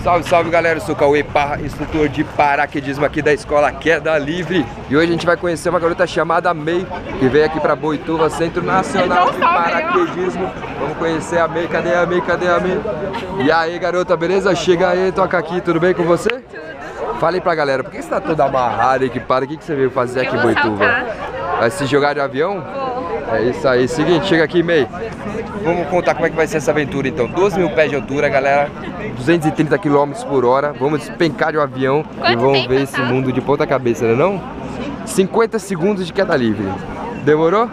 Salve, salve galera, eu sou o Cauê Parra, instrutor de paraquedismo aqui da escola Queda Livre. E hoje a gente vai conhecer uma garota chamada May, que veio aqui pra Boituva, Centro Nacional de Paraquedismo. Vamos conhecer a May, cadê a May, cadê a May? E aí garota, beleza? Chega aí, toca aqui, tudo bem com você? Tudo. Fala aí pra galera, por que você tá toda amarrada, equipada? O que você veio fazer aqui em Boituva? Vai se jogar de avião? Vou. É isso aí, seguinte, chega aqui May. Vamos contar como é que vai ser essa aventura então. 12 mil pés de altura, galera, 230 km por hora. Vamos despencar de um avião e vamos ver esse mundo de ponta cabeça, né não? 50 segundos de queda livre. Demorou?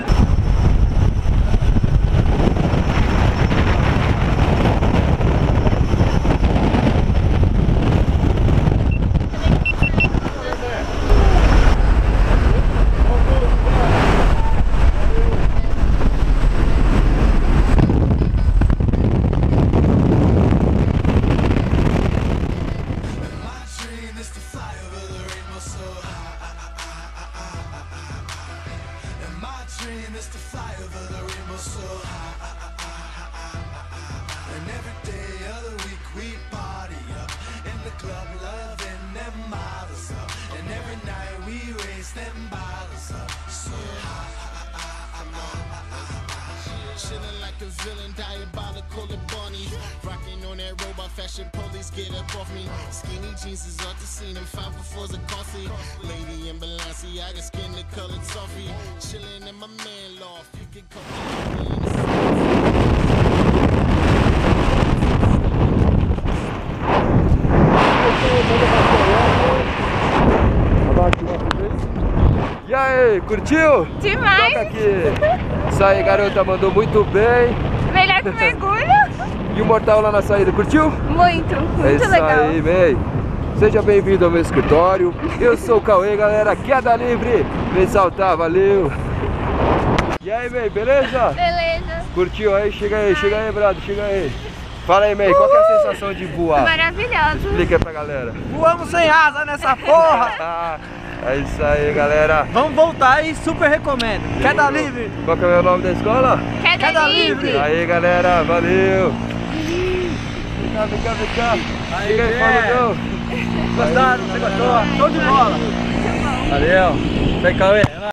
Villain, diabolical and bunny. Rocking on that robot fashion, police get up off me. Skinny jeans is off the scene, and 504s are costly. Lady in Balenciaga, skin the colored toffee. Chillin' in my man loft, you can come E aí, curtiu? Demais! Toca aqui! Isso aí, garota, mandou muito bem. Melhor que mergulho. E o mortal lá na saída, curtiu? Muito, muito é isso legal. Aí, May. Seja bem-vindo ao meu escritório. Eu sou o Cauê, galera, Queda Livre. Vem saltar, valeu! E aí, May, beleza? Beleza. Curtiu aí? Chega aí, brother, chega aí. Fala aí, May, qual que é a sensação de voar? Maravilhoso. Explica aí pra galera. Voamos sem asa nessa porra! É isso aí, galera. Vamos voltar e super recomendo. Queda Livre. Qual que é o nome da escola? Queda Livre. Aí, galera, valeu. Vem cá. Aí, Chega aí, Paulo. Gostaram? Você gostou? Show de bola. Valeu. Vem, Cauê.